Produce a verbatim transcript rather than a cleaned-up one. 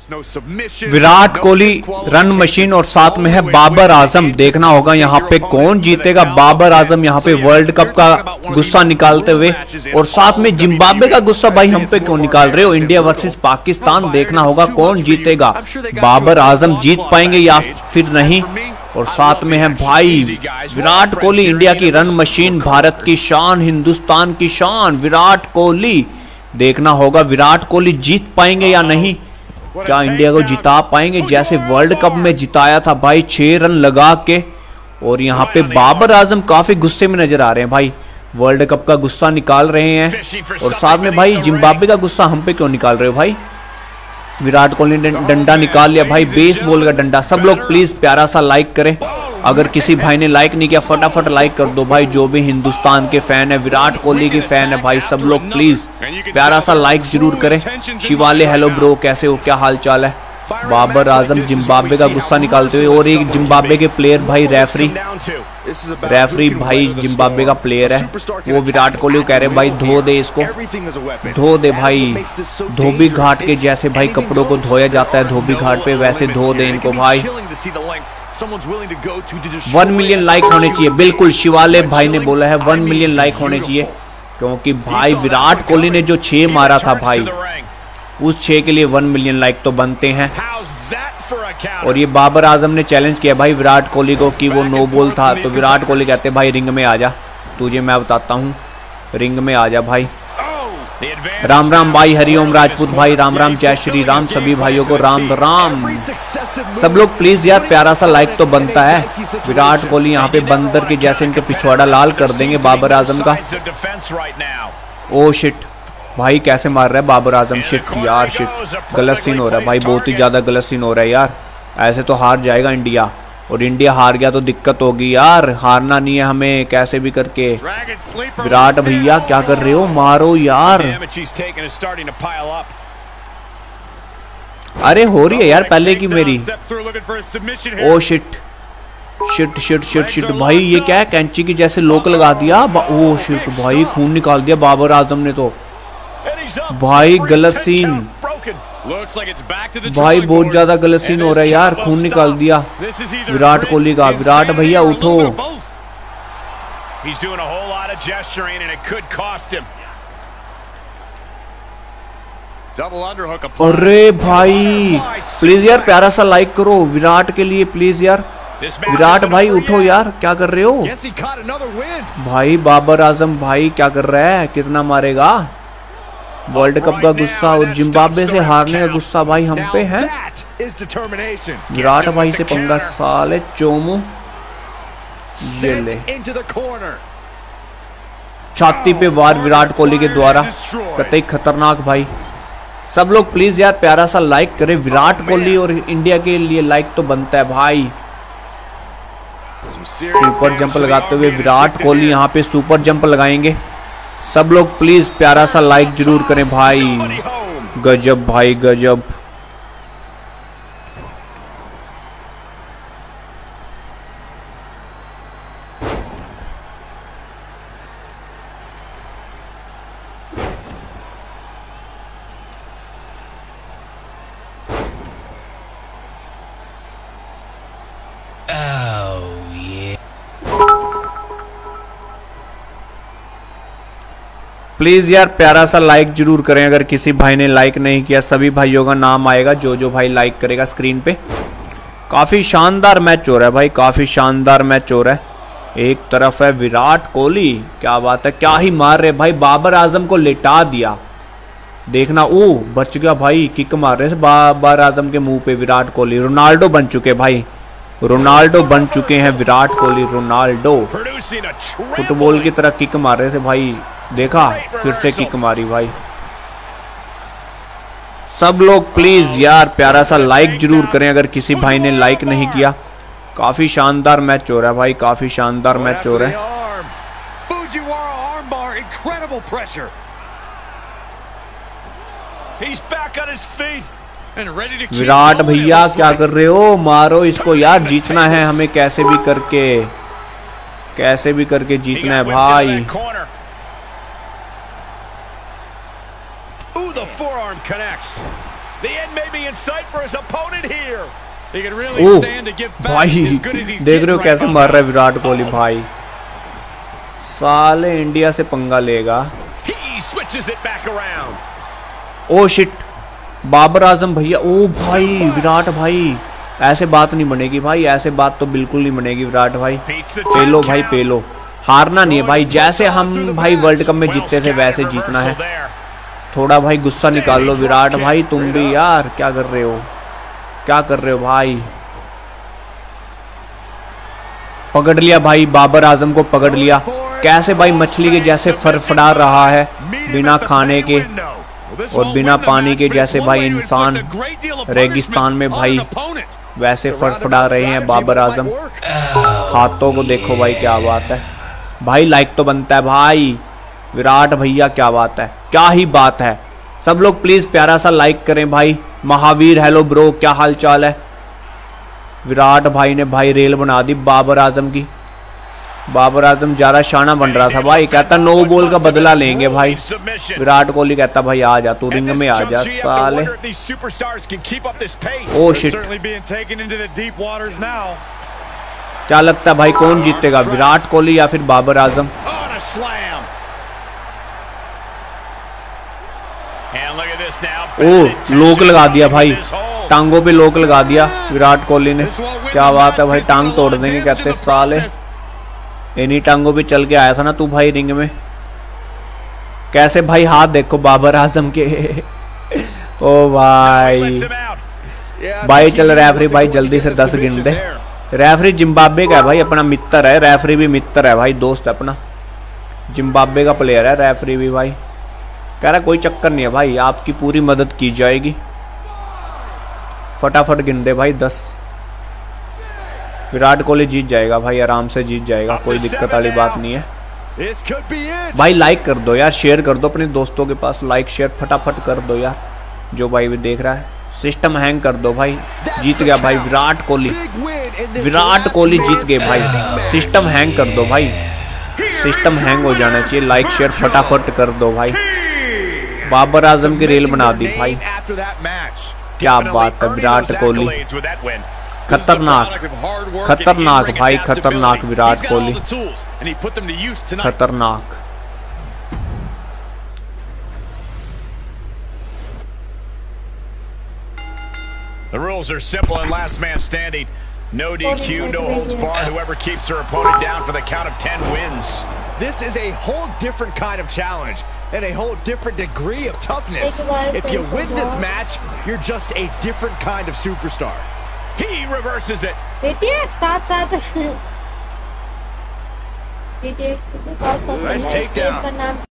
Virat Kohli run machine और साथ में है बाबर आजम। देखना होगा यहाँ पे कौन जीतेगा। बाबर आजम यहाँ पे वर्ल्ड कप का गुस्सा निकालते हुए, और साथ में जिम्बाब्वे का गुस्सा भाई हम पे क्यों निकाल रहे हो। इंडिया वर्सेस पाकिस्तान, देखना होगा कौन जीतेगा। बाबर आजम जीत पाएंगे या फिर नहीं। और साथ में है भाई विराट कोहली, इंडिया की रन मशीन, भारत की शान, हिंदुस्तान की शान विराट कोहली। देखना होगा विराट कोहली जीत पाएंगे या नहीं। क्या इंडिया को जिता पाएंगे जैसे वर्ल्ड कप में जिताया था भाई, छह रन लगा के। और यहाँ पे बाबर आजम काफी गुस्से में नजर आ रहे हैं भाई, वर्ल्ड कप का गुस्सा निकाल रहे हैं। और साथ में भाई जिम्बाब्वे का गुस्सा हम पे क्यों निकाल रहे हो भाई। विराट कोहली ने डंडा निकाल लिया भाई, बेसबॉल का डंडा। सब लोग प्लीज प्यारा सा लाइक करें। अगर किसी भाई ने लाइक नहीं किया फटाफट लाइक कर दो भाई। जो भी हिंदुस्तान के फैन है, विराट कोहली के फैन है भाई, सब लोग प्लीज प्यारा सा लाइक जरूर करें। शिवाले हेलो ब्रो, कैसे हो, क्या हाल चाल है। बाबर आजम जिम्बाब्वे का गुस्सा निकालते हुए, और एक जिम्बाब्वे के प्लेयर भाई रेफरी रेफरी भाई जिम्बाब्वे का प्लेयर है, वो विराट कोहली को कह रहे भाई धो दे इसको, धो दे भाई। धोबी घाट के जैसे भाई कपड़ों को धोया जाता है धोबी घाट पे, वैसे धो दे इनको भाई। वन मिलियन लाइक होने चाहिए, बिल्कुल शिवाले भाई ने बोला है वन मिलियन लाइक होने चाहिए। क्योंकि भाई विराट कोहली ने जो छह मारा था भाई, उस छह के लिए वन मिलियन लाइक तो बनते हैं। और ये बाबर आजम ने चैलेंज किया भाई विराट कोहली को कि वो नो बॉल था, तो विराट कोहली कहते भाई रिंग में आ जा, तुझे मैं बताता हूँ, रिंग में आ जा भाई। राम राम भाई, हरिओम राजपूत भाई, राम राम, जय श्री राम, सभी भाइयों को राम राम। सब लोग प्लीज यार प्यारा सा लाइक तो बनता है। विराट कोहली यहाँ पे बंदर के जैसे इनके पिछवाड़ा लाल कर देंगे बाबर आजम का। ओ शिट भाई, कैसे मार रहा है बाबर आजम, शिट यार शिट, गलत सीन हो रहा है भाई, बहुत ही ज्यादा गलत सीन हो रहा है यार। ऐसे तो हार जाएगा इंडिया, और इंडिया हार गया तो दिक्कत होगी यार, हारना नहीं है हमें कैसे भी करके। विराट भैया क्या कर रहे हो, मारो यार। अरे हो रही है यार पहले की मेरी। Oh shit shit shit shit shit भाई, ये क्या है, कैंची की जैसे लोक लगा दिया। ओ शिट भाई, खून निकाल दिया बाबर आजम ने तो भाई, गलत सीन भाई, बहुत ज्यादा गलत सीन हो रहा है यार, खून निकाल दिया विराट कोहली का। विराट भैया उठो। अरे भाई प्लीज यार प्यारा सा लाइक करो विराट के लिए प्लीज यार। विराट भाई उठो यार, क्या कर रहे हो भाई। बाबर आजम भाई क्या कर रहा है, कितना मारेगा। वर्ल्ड कप का गुस्सा और जिम्बाब्वे से हारने का गुस्सा भाई हम पे है। विराट भाई से पंगा साले चोमू, ये ले छाती पे वार विराट कोहली के द्वारा, कतई खतरनाक भाई। सब लोग प्लीज यार प्यारा सा लाइक करें। विराट कोहली और इंडिया के लिए लाइक तो बनता है भाई। सुपर जंप लगाते हुए विराट कोहली यहाँ पे सुपर जंप लगाएंगे। सब लोग प्लीज प्यारा सा लाइक जरूर करें भाई। गजब भाई गजब। प्लीज यार प्यारा सा लाइक जरूर करें। अगर किसी भाई ने लाइक नहीं किया, सभी भाइयों का नाम आएगा जो जो भाई लाइक करेगा स्क्रीन पे। काफी शानदार मैच हो रहा है भाई, काफी शानदार मैच हो रहा है। एक तरफ है विराट कोहली, क्या बात है, क्या ही मार रहे भाई, बाबर आजम को लेटा दिया। देखना, ओ बच गया भाई, किक मार रहे थे बाबर आजम के मुंह पे विराट कोहली। रोनाल्डो बन चुके भाई, रोनाल्डो बन चुके हैं विराट कोहली, रोनाल्डो। फुटबॉल की तरह किक मार रहे थे भाई, देखा फिर से किक मारी भाई। सब लोग प्लीज यार प्यारा सा लाइक जरूर करें अगर किसी भाई ने लाइक नहीं किया। काफी शानदार मैच हो रहा है भाई, काफी शानदार मैच हो रहा है। विराट भैया क्या कर रहे हो, मारो इसको यार, जीतना है हमें कैसे भी करके, कैसे भी करके जीतना है भाई। ओह भाई, देख रहे हो कैसे मार रहा है विराट कोहली भाई। साले इंडिया से पंगा लेगा। ओ शिट, बाबर आजम भैया। ओ भाई विराट भाई, ऐसे बात नहीं बनेगी भाई, ऐसे बात तो बिल्कुल नहीं बनेगी विराट भाई। पेलो भाई पेलो, हारना नहीं है भाई। जैसे हम भाई वर्ल्ड कप में जीतते थे वैसे जीतना है। थोड़ा भाई गुस्सा निकाल लो विराट भाई, तुम भी यार क्या कर रहे हो, क्या कर रहे हो भाई। पकड़ लिया भाई, बाबर आजम को पकड़ लिया। कैसे भाई मछली के जैसे फड़फड़ा रहा है, बिना खाने के और बिना पानी के, जैसे भाई इंसान रेगिस्तान में भाई वैसे फड़फड़ा रहे हैं बाबर आजम। हाथों को देखो भाई, क्या बात है भाई। लाइक तो बनता है भाई। विराट भैया क्या बात है, क्या ही बात है। सब लोग प्लीज प्यारा सा लाइक करें भाई। महावीर हेलो ब्रो, क्या हाल चाल है। विराट भाई ने भाई रेल बना दी बाबर आजम की। बाबर आजम ज्यादा शाना बन रहा था भाई, कहता नो बॉल का बदला लेंगे भाई। विराट कोहली कहता भाई आ जा, तू रिंग में आ जा साले। ओ शिट, क्या लगता है भाई कौन जीतेगा, विराट कोहली या फिर बाबर आजम। ओ लोक लगा दिया भाई, टांगों पे लोक लगा दिया विराट कोहली ने। क्या बात है भाई, टांग तोड़ देंगे कहते साले। इन्हीं टांगों पे चल के आया था ना तू भाई रिंग में। कैसे भाई हाथ देखो बाबर आजम के। ओ भाई भाई चल रेफरी भाई जल्दी से दस गिन दे। रेफरी जिम्बाब्वे का है भाई, अपना मित्र है। रेफरी भी मित्र है भाई, दोस्त है अपना। जिम्बाब्वे का प्लेयर है रेफरी भी भाई। कह रहा कोई चक्कर नहीं है भाई, आपकी पूरी मदद की जाएगी। फटाफट गिन दे भाई दस। विराट कोहली जीत जाएगा भाई, आराम से जीत जाएगा, कोई दिक्कत वाली बात नहीं है भाई। लाइक कर दो यार, शेयर कर दो अपने दोस्तों के पास, लाइक शेयर फटाफट कर दो यार, जो भाई भी देख रहा है। सिस्टम हैंग कर दो भाई। जीत गया भाई विराट कोहली, विराट कोहली जीत गए भाई। सिस्टम हैंग कर दो भाई, सिस्टम हैंग हो जाना चाहिए। लाइक शेयर फटाफट कर दो भाई। बाबर आजम की रेल बना दी भाई, क्या बात है। विराट कोहली खतरनाक, खतरनाक भाई, खतरनाक विराट कोहली, खतरनाक। The rules are simple and last man standing. No D Q, no holds barred. Whoever keeps their opponent down for the count of ten wins. This is a whole different kind of challenge and a whole different degree of toughness. If you win this match, you're just a different kind of superstar. He reverses it. बेटी साथ साथ बेटी साथ साथ